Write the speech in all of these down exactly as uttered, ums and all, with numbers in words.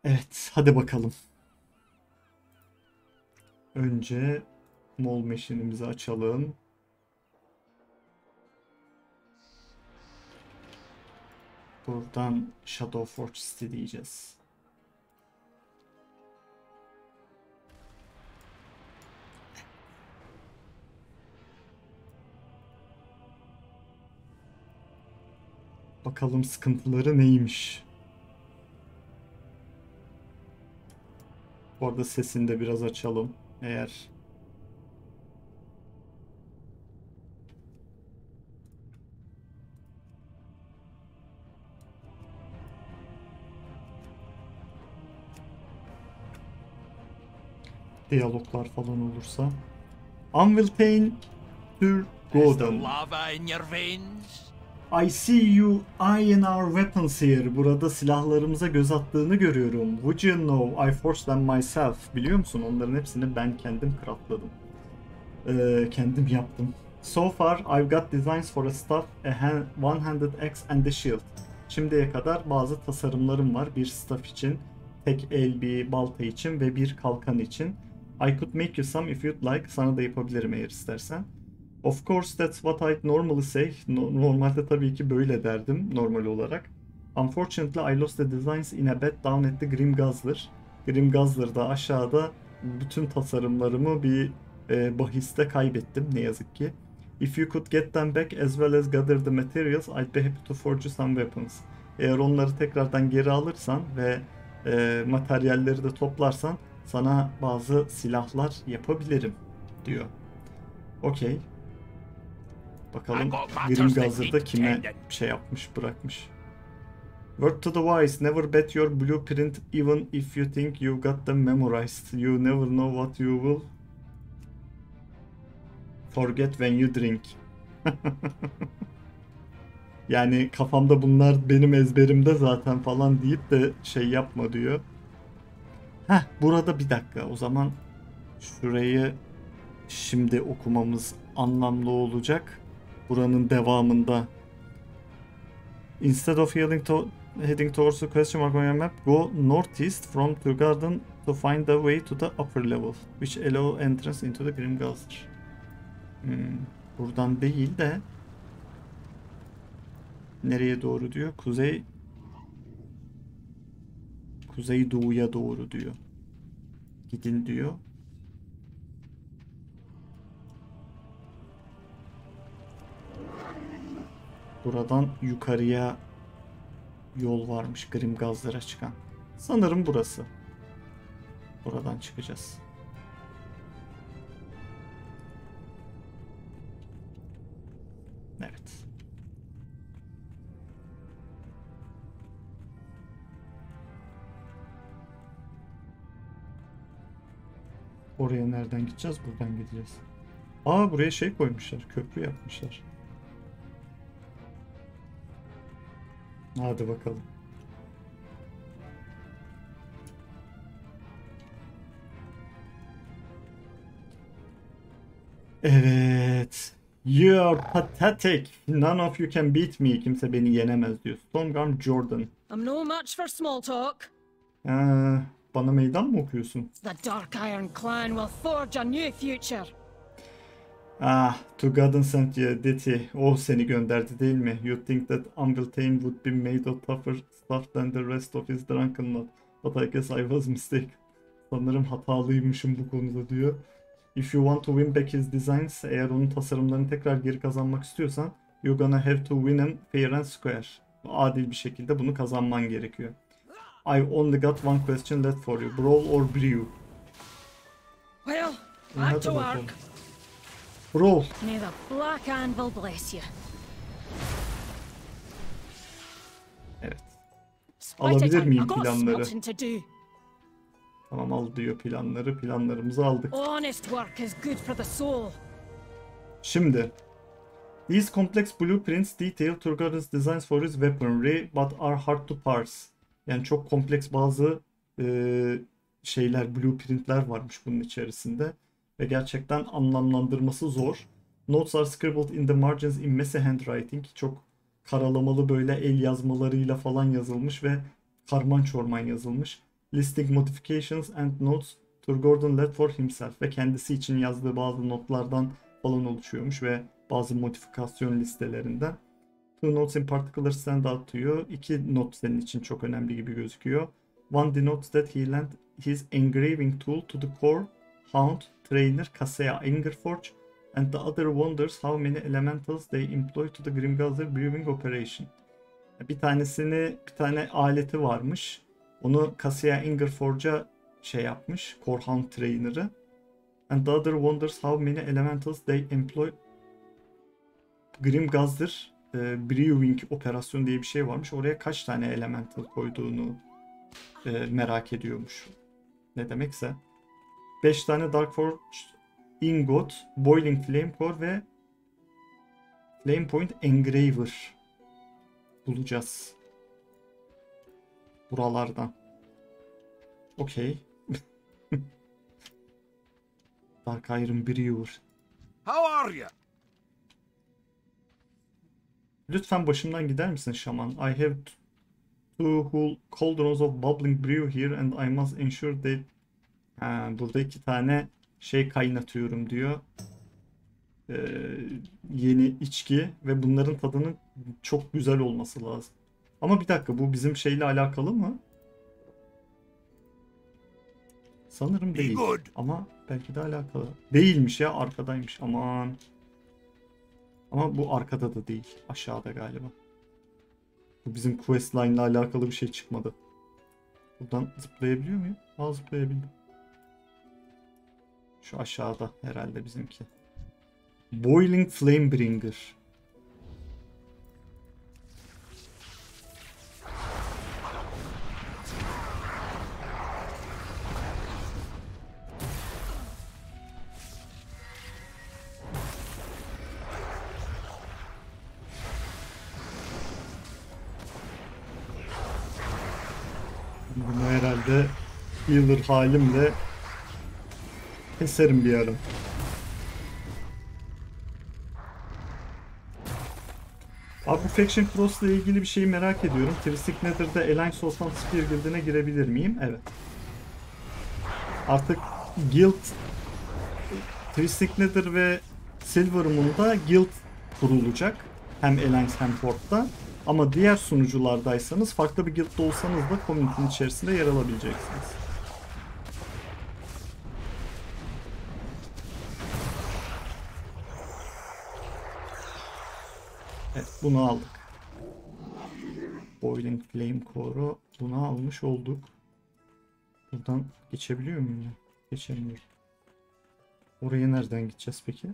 Evet, hadi bakalım. Önce Mol Machine'imizi açalım. Buradan Shadow Forge City diyeceğiz. Bakalım sıkıntıları neymiş. Bu arada sesini de biraz açalım. Eğer diyaloglar falan olursa. Unwiltain Sir Godon. I see you eyeing our weapons here. Burada silahlarımıza göz attığını görüyorum. Would you know I forged them myself? Biliyor musun? Onların hepsini ben kendim craftladım. Ee, kendim yaptım. So far I've got designs for a staff, a hand, one-handed axe and a shield. Şimdiye kadar bazı tasarımlarım var. Bir staff için, tek el bir balta için ve bir kalkan için. I could make you some if you'd like. Sana da yapabilirim eğer istersen. Of course that's what I'd normally say. No, normalde tabii ki böyle derdim normal olarak. Unfortunately I lost the designs in a bet down at the Grim Guzzler. Grim Guzzler'da aşağıda bütün tasarımlarımı bir e, bahiste kaybettim ne yazık ki. If you could get them back as well as gather the materials, I'd be happy to forge you some weapons. Eğer onları tekrardan geri alırsan ve e, materyalleri de toplarsan sana bazı silahlar yapabilirim diyor. Okey. Bakalım Grimgazer'da kime şey yapmış bırakmış. Word to the wise, never bet your blueprint even if you think you got them memorized. You never know what you will forget when you drink. Yani kafamda bunlar benim ezberimde zaten falan deyip de şey yapma diyor. Heh, burada bir dakika, o zaman şurayı şimdi okumamız anlamlı olacak. Buranın devamında instead of heading, to heading towards the question mark on your map, go northeast from Turgarden to find the way to the upper level, which allow entrance into the Grimgazr. Hmm, buradan değil de nereye doğru diyor? Kuzey Kuzey doğuya doğru diyor. Gidin diyor. Buradan yukarıya yol varmış Grimgazlara çıkan. Sanırım burası. Buradan çıkacağız. Evet. Oraya nereden gideceğiz? Buradan gideceğiz. Aa, buraya şey koymuşlar. Köprü yapmışlar. Hadi bakalım. Evet. You're pathetic. None of you can beat me. Kimse beni yenemez diyor. Stormgarm Jordan. I'm no match for small talk. Ee, bana meydan mı okuyorsun? The Dark Iron Clan will forge a new future. Ah, Turgarden sent you, did he? O seni gönderdi değil mi? You think that Unwiltain would be made of tougher stuff than the rest of his drunken lot. But I guess I was mistaken. Sanırım hatalıymışım bu konuda diyor. If you want to win back his designs, eğer onun tasarımlarını tekrar geri kazanmak istiyorsan, you're gonna have to win them fair and square. Adil bir şekilde bunu kazanman gerekiyor. I've only got one question left for you. Brawl or brew? Well, back to bakalım. work. Brawl. May the Black Anvil bless you. Evet. Spite Alabilir it, miyim I've got planları? smelting to do. Tamam, al diyor planları. Planlarımızı aldık. Honest work is good for the soul. Şimdi. These complex blueprints detail Turgarden's designs for his weaponry but are hard to parse. Yani çok kompleks bazı e, şeyler, blueprintler varmış bunun içerisinde. Ve gerçekten anlamlandırması zor. Notes are scribbled in the margins in messy handwriting. Çok karalamalı böyle el yazmalarıyla falan yazılmış ve karman çorman yazılmış. listing modifications and notes to Gordon led for himself ve kendisi için yazdığı bazı notlardan falan oluşuyormuş ve bazı modifikasyon listelerinden. Two notes in particular stand out to you. İki not senin için çok önemli gibi gözüküyor. One denotes that he lent his engraving tool to the core hound trainer Kaseya Angerforge, and the other wonders how many elementals they employ to the Grimgazir brewing operation. Bir tanesini, bir tane aleti varmış. Onu Kaseya Angerforge'a şey yapmış, core hound trainer'ı. And the other wonders how many elementals they employ. Grimgazir e, brewing operasyon diye bir şey varmış. Oraya kaç tane elemental koyduğunu e, merak ediyormuş. Ne demekse. beş tane Dark Forge Ingot, Boiling Flame Core ve Flame Point Engraver bulacağız. Buralardan. Okey. Dark Iron Brewer. How are you? Lütfen başımdan gider misin şaman? I have two whole cauldrons of bubbling brew here and I must ensure that... Ha, burada iki tane şey kaynatıyorum diyor. Ee, yeni içki ve bunların tadının çok güzel olması lazım. Ama bir dakika, bu bizim şeyle alakalı mı? Sanırım değil. Ama belki de alakalı. Değilmiş ya, arkadaymış. Aman. Ama bu arkada da değil. Aşağıda galiba. Bu bizim questline ile alakalı bir şey çıkmadı. Buradan zıplayabiliyor muyum? Aa, zıplayabildim. Şu aşağıda herhalde bizimki. Boiling Flamebringer. Bunu herhalde healer halimle keserim bir ara. Abi bu Faction Cross ile ilgili bir şeyi merak ediyorum. Twisted Nether'da Alliance Osman Spear Guild'ine girebilir miyim? Evet. Artık Guild, Twisted Nether ve Silver Moon'da Guild kurulacak. Hem Alliance hem Fort'ta. Ama diğer sunuculardaysanız, farklı bir guild'da olsanız da community'nin içerisinde yer alabileceksiniz. Evet, bunu aldık. Boiling Flame Core'u bunu almış olduk. Buradan geçebiliyor muyum ya? Geçemiyorum. Oraya nereden gideceğiz peki?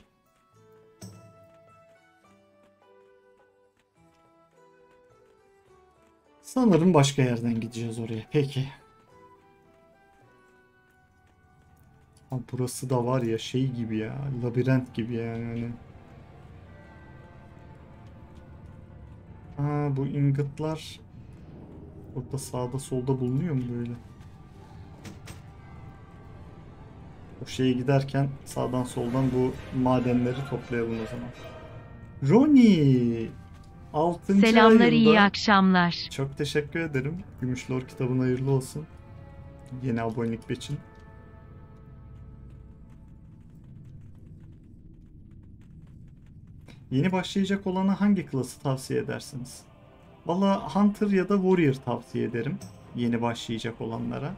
Sanırım başka yerden gideceğiz oraya. Peki. Abi burası da var ya şey gibi ya. Labirent gibi yani. Hani. Ha, bu ingotlar burada sağda solda bulunuyor mu böyle? O şeye giderken sağdan soldan bu madenleri toplayalım o zaman. Ronnie! altıncı Selamlar, ayında. iyi akşamlar. Çok teşekkür ederim. Gümüşlor kitabın hayırlı olsun. Yeni abonelik için. Yeni başlayacak olana hangi klası tavsiye edersiniz? Valla Hunter ya da Warrior tavsiye ederim. Yeni başlayacak olanlara.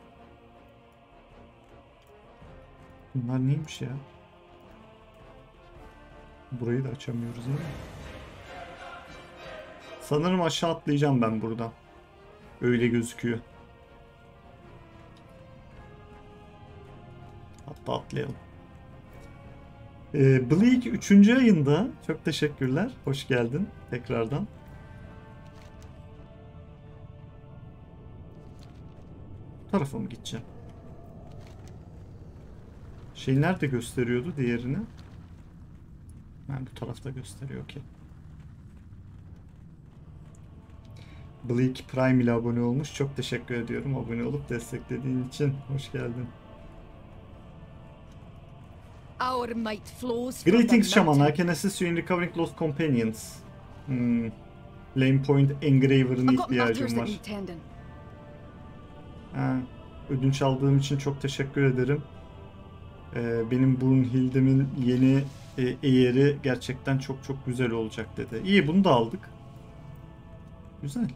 Bunlar neymiş ya? Burayı da açamıyoruz değil mi? Sanırım aşağı atlayacağım ben buradan. Öyle gözüküyor. Hatta atlayalım. Ee, Bleak üçüncü ayında. Çok teşekkürler. Hoş geldin tekrardan. Bu tarafa mı gideceğim? Şey nerede gösteriyordu diğerini? Ben bu tarafta gösteriyor. Okey. Bleak Prime ile abone olmuş. Çok teşekkür ediyorum abone olup desteklediğin için. Hoş geldin. Our might flows from the Greetings Shaman. I mountain. can assist you in recovering lost companions. Hmm. Flame Point Engraver'ın I've got matters ihtiyacım that var. need tending. Ha, ödünç aldığım için çok teşekkür ederim. Ee, benim Brunhilde'min yeni e, eğeri gerçekten çok çok güzel olacak dedi. İyi, bunu da aldık. Güzel.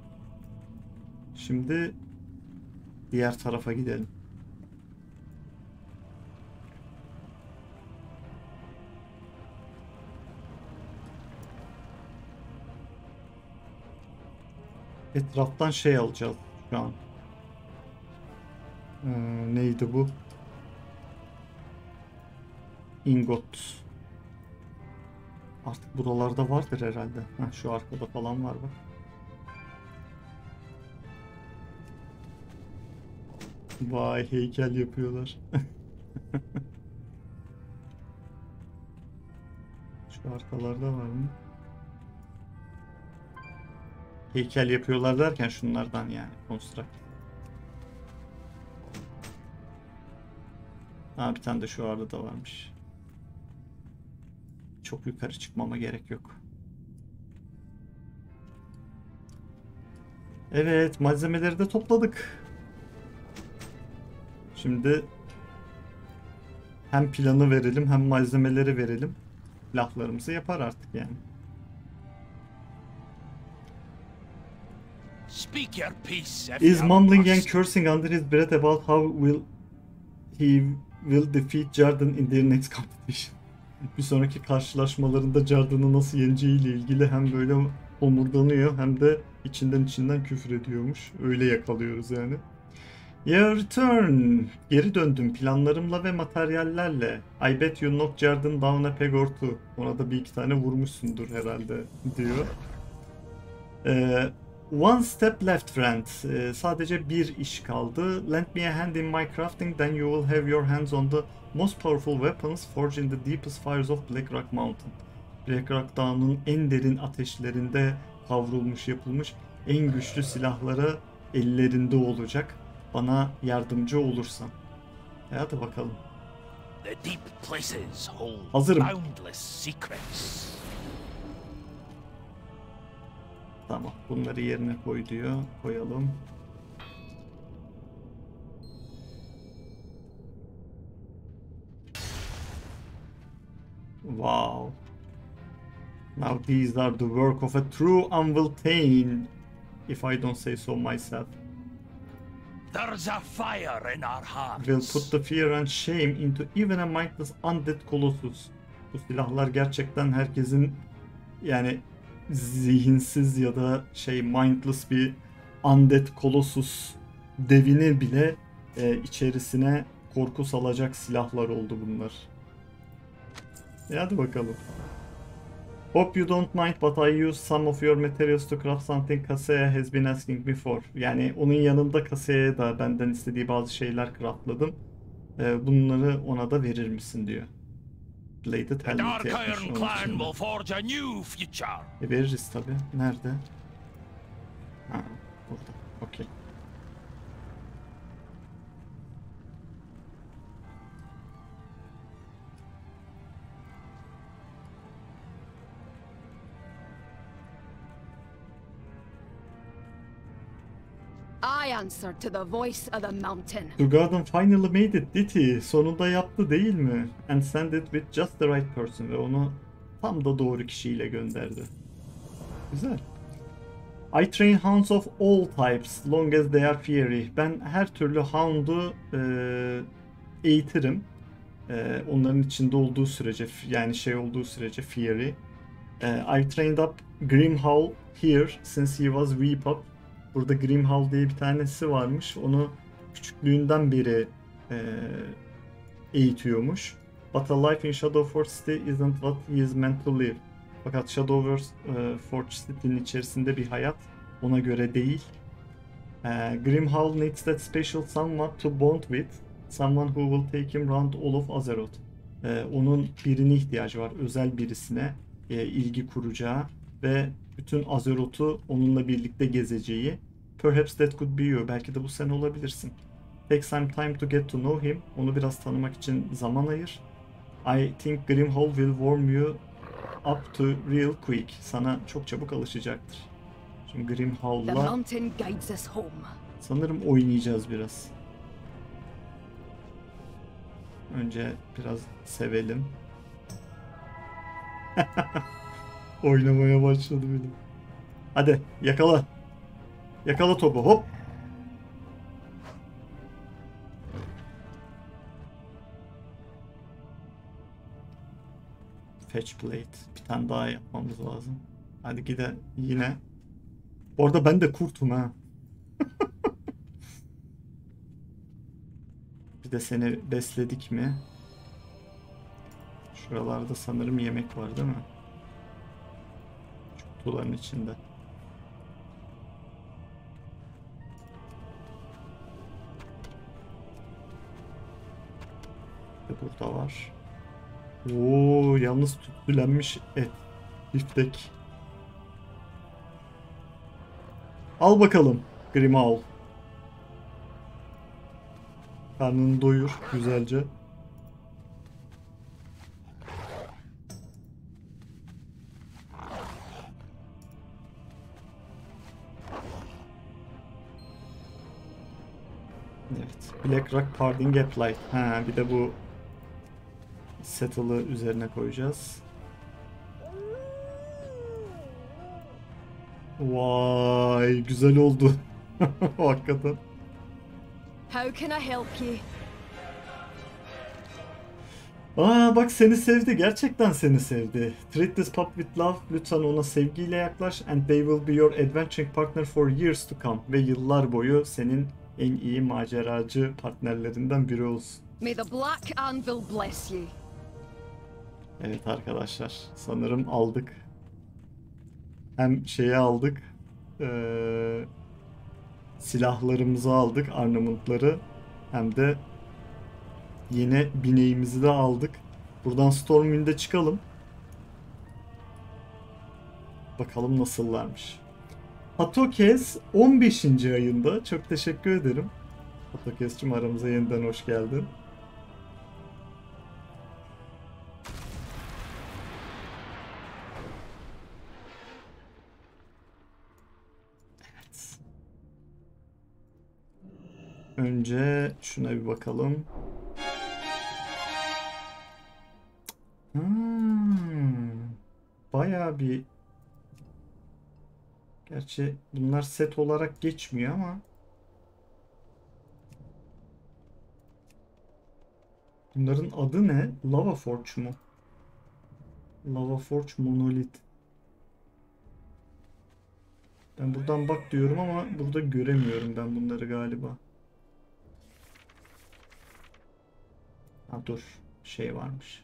Şimdi diğer tarafa gidelim. Etraftan şey alacağız şu an. Ee, neydi bu? Ingot. Artık buralarda vardır herhalde. Heh, şu arkada falan var bak. Vay, heykel yapıyorlar. Şu arkalarda var mı? Heykel yapıyorlar derken şunlardan yani. Construct. Ha, bir tane de şu arada varmış. Çok yukarı çıkmama gerek yok. Evet, malzemeleri de topladık. Şimdi hem planı verelim hem malzemeleri verelim. Laflarımızı yapar artık yani. Speak your peace, if Is you mumbling and must. cursing under his breath about how will he will defeat Jarden in their next competition. Bir sonraki karşılaşmalarında Jarden'ı nasıl yeneceğiyle ilgili hem böyle omurdanıyor hem de içinden içinden küfür ediyormuş. Öyle yakalıyoruz yani. Your return. Geri döndüm planlarımla ve materyallerle. I bet you knocked Jarden down a peg or two. Ona da bir iki tane vurmuşsundur herhalde diyor. Ee, One step left friend. Ee, sadece bir iş kaldı. Lend me a hand in my crafting, then you will have your hands on the most powerful weapons forged in the deepest fires of Black Rock Mountain. Black Rock Dağı'nın en derin ateşlerinde kavrulmuş yapılmış en güçlü silahları ellerinde olacak. Bana yardımcı olursan. E hadi bakalım. The deep places hold Hazırım. boundless secrets. Tamam, bunları yerine koy diyor. Koyalım. Wow. Now these are the work of a true Unwiltain, if I don't say so myself. There's a fire in our hearts. Will put the fear and shame into even a mindless undead colossus. Bu silahlar gerçekten herkesin yani zihinsiz ya da şey mindless bir undead colossus devini bile e, içerisine korku salacak silahlar oldu bunlar. E hadi bakalım. Hope you don't mind but I use some of your materials to craft something Kaseya has been asking me for. Yani onun yanında Kaseya'ya da benden istediği bazı şeyler craftladım. E, bunları ona da verir misin diyor. Bladed The helmet Dark yapmış Iron onun Clan için de. will forge a new future. E veririz tabi. Nerede? Ha, burada. Okey. I answer to the voice of the mountain. Dugarden finally made it, did he? Sonunda yaptı değil mi? And sent it with just the right person. Ve onu tam da doğru kişiyle gönderdi. Güzel. I train hounds of all types, long as they are fiery. Ben her türlü hound'u e, eğitirim. E, onların içinde olduğu sürece, yani şey olduğu sürece fiery. E, I trained up Grimhowl here since he was wee pup. Burada Grimhowl diye bir tanesi varmış. Onu küçüklüğünden beri e, eğitiyormuş. But a life in Shadowforge City isn't what he is meant to live. Fakat Shadowforge City'nin içerisinde bir hayat ona göre değil. E, Grimhowl needs that special someone to bond with. Someone who will take him round all of Azeroth. E, onun birine ihtiyacı var. Özel birisine e, ilgi kuracağı ve bütün Azeroth'u onunla birlikte gezeceği. Perhaps that could be you. Belki de bu sen olabilirsin. Take some time to get to know him. Onu biraz tanımak için zaman ayır. I think Grimhowl will warm you up to real quick. Sana çok çabuk alışacaktır. Şimdi The Grimhowl'la mountain guides us home. Sanırım oynayacağız biraz. Önce biraz sevelim. Oynamaya başladı bile. Hadi yakala. Yakala topu, hop. Fetch plate. Bir tane daha yapmamız lazım. Hadi gide yine. Bu arada ben de kurtum ha. Bir de seni besledik mi? Şuralarda sanırım yemek var değil mi? Şu kutuların içinde. Ve burada var. Oo, yalnız tütsülenmiş et. Biftek. Al bakalım Grimaul. Karnını doyur güzelce. Evet. Black Rock Parting Apply. Ha, bir de bu settle'ı üzerine koyacağız. Vay, güzel oldu. Hakikaten. How can I help you? Aa bak, seni sevdi. Gerçekten seni sevdi. Treat this pup with love. Lütfen ona sevgiyle yaklaş. And they will be your adventuring partner for years to come. Ve yıllar boyu senin en iyi maceracı partnerlerinden biri olsun. May the Black Anvil bless you. Evet arkadaşlar. Sanırım aldık. Hem şeyi aldık. Ee, silahlarımızı aldık. Arnamentları. Hem de yine bineğimizi de aldık. Buradan Stormwind'e çıkalım. Bakalım nasıllarmış. Hatokez on beşinci ayında. Çok teşekkür ederim. Hatokez'cim, aramıza yeniden hoş geldin. Evet. Önce şuna bir bakalım. Hmm, bayağı bir... Gerçi bunlar set olarak geçmiyor ama... Bunların adı ne? Lava Forge mu? Lava Forge Monolith. Ben buradan bak diyorum ama burada göremiyorum ben bunları galiba. Ha dur. Şey varmış.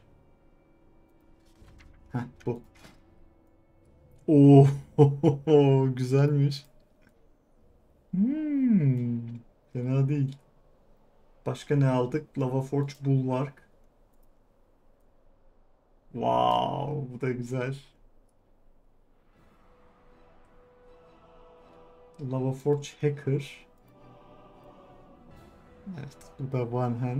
Heh, bu. Oo, güzelmiş. Hmm, fena değil. Başka ne aldık? Lava Forge Bulwark. Wow, bu da güzel. Lava Forge Hacker. Evet, bu da One Hand.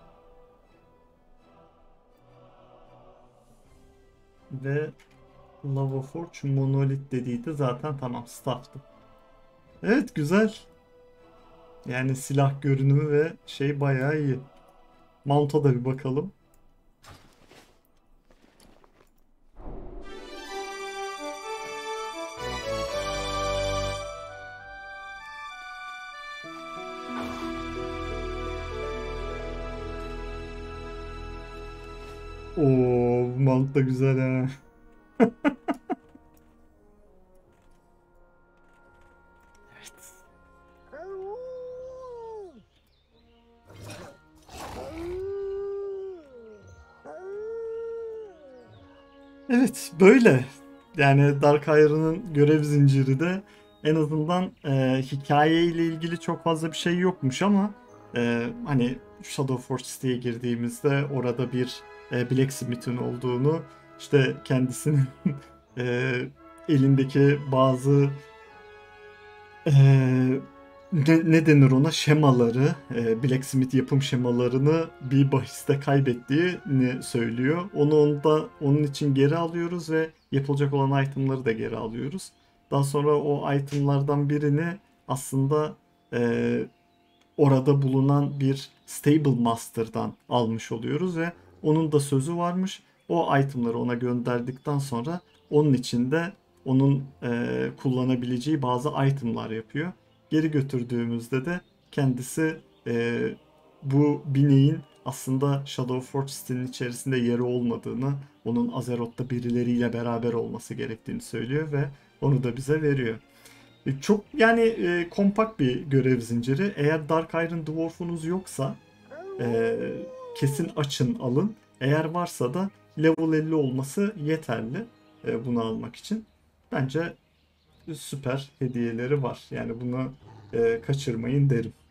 Ve Lava Forge Monolith dediydi zaten, tamam, staff'tı. Evet, güzel. Yani silah görünümü ve şey bayağı iyi. Mount'a da bir bakalım. Oo, bu mount da güzel ha. Evet, böyle. Yani Darkire'ın görev zinciri de en azından e, hikaye ile ilgili çok fazla bir şey yokmuş ama e, hani Shadowforge siteye girdiğimizde orada bir e, Blacksmith'in olduğunu, işte kendisinin e, elindeki bazı e, ne, ne denir ona, şemaları, e, Blacksmith yapım şemalarını bir bahiste kaybettiğini söylüyor. Onu onda onun için geri alıyoruz ve yapılacak olan itemları da geri alıyoruz. Daha sonra o itemlardan birini aslında e, orada bulunan bir Stable Master'dan almış oluyoruz ve onun da sözü varmış. O itemları ona gönderdikten sonra onun içinde onun e, kullanabileceği bazı itemlar yapıyor. Geri götürdüğümüzde de kendisi e, bu bineğin aslında Shadowforge stilinin içerisinde yeri olmadığını, onun Azeroth'ta birileriyle beraber olması gerektiğini söylüyor ve onu da bize veriyor. E, Çok yani e, kompakt bir görev zinciri. Eğer Dark Iron Dwarf'unuz yoksa e, kesin açın alın. Eğer varsa da level elli olması yeterli e, bunu almak için. Bence süper hediyeleri var. Yani bunu e, kaçırmayın derim.